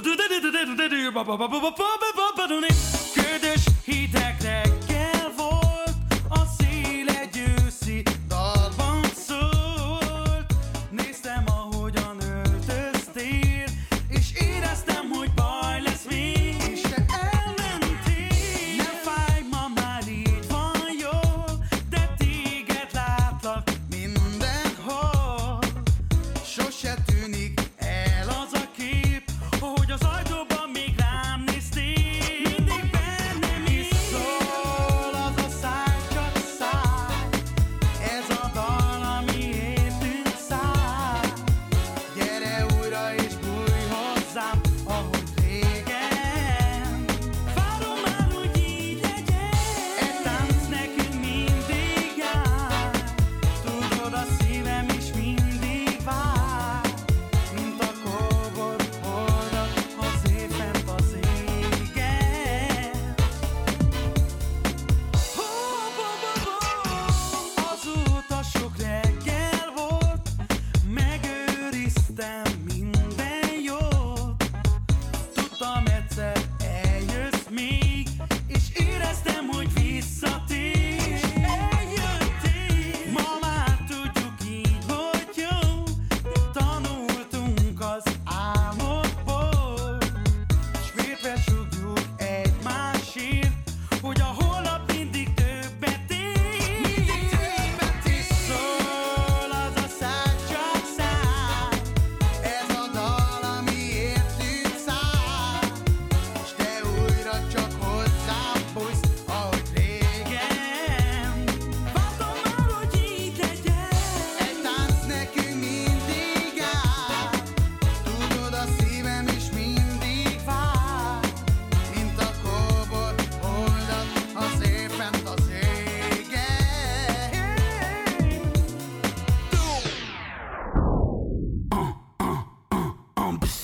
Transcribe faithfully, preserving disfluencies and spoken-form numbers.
Ködös hideg reggel volt, a szél egy őszi dalban szólt. Néztem, ahogyan öltöztél, és éreztem, hogy baj lesz még, és te elmentél. Nem fáj, ma már így van jól, de téged látlak mindenhol. Sose tűnik el az a kép, hogy az ajtóban még rám néztél. Mindig bennem is szól az a száj, csak száj. Ez a dal, ami értünk száll. Gyere újra és bújj hozzám, ahogy régen. Várom már, hogy így legyen. Egy tánc nekünk mindig jár. Tudod, a szívem is mindig vár. Mint a kóbor holdat, az éj fent az égen. Ho, bo, bo, bo. Azóta sok reggel volt, megőriztem minden jót. Tudtam, egyszer eljössz még, és éreztem, hogy visszatér. Eljöttél. Ma már tudjuk így, hogy jó, tanultunk az álmodból, s vérbe sugjuk egymásért, hogy a holnap mindig többet ér. Mindig többet ér. Szól az a száj, csak száj. Ez a dal, ami értünk száll. S te újra csak hozzám bújsz, ahogy régen. Vártam már, hogy így legyen. Egy tánc nekünk mindig jár. Tudod, a szívem is mindig vár. Mint a kóbor holdat, az éj fent az égen. Uh, uh, uh, um, psz.